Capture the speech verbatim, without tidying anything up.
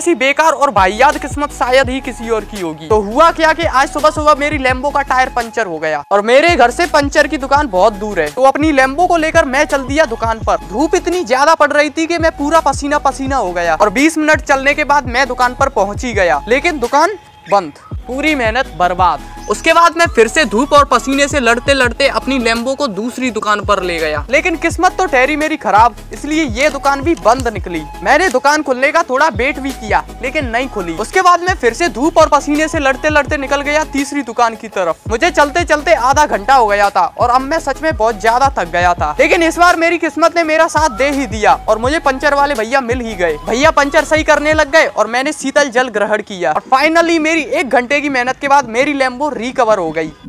जैसी बेकार और वाहियात किस्मत शायद ही किसी और की होगी। तो हुआ क्या कि आज सुबह सुबह मेरी लैम्बो का टायर पंचर हो गया और मेरे घर से पंचर की दुकान बहुत दूर है। तो अपनी लैम्बो को लेकर मैं चल दिया दुकान पर। धूप इतनी ज्यादा पड़ रही थी कि मैं पूरा पसीना पसीना हो गया और बीस मिनट चलने के बाद मैं दुकान पर पहुंच ही गया, लेकिन दुकान बंद, पूरी मेहनत बर्बाद। उसके बाद मैं फिर से धूप और पसीने से लड़ते लड़ते अपनी लैम्बो को दूसरी दुकान पर ले गया, लेकिन किस्मत तो ठहरी मेरी खराब, इसलिए ये दुकान भी बंद निकली। मैंने दुकान खुलने का थोड़ा वेट भी किया, लेकिन नहीं खुली। उसके बाद मैं फिर से धूप और पसीने से लड़ते लड़ते निकल गया तीसरी दुकान की तरफ। मुझे चलते चलते आधा घंटा हो गया था और अब मैं सच में बहुत ज्यादा थक गया था, लेकिन इस बार मेरी किस्मत ने मेरा साथ दे ही दिया और मुझे पंचर वाले भैया मिल ही गए। भैया पंचर सही करने लग गए और मैंने शीतल जल ग्रहण किया और फाइनली मेरी एक घंटे की मेहनत के बाद मेरी लैम्बो रिकवर हो गई।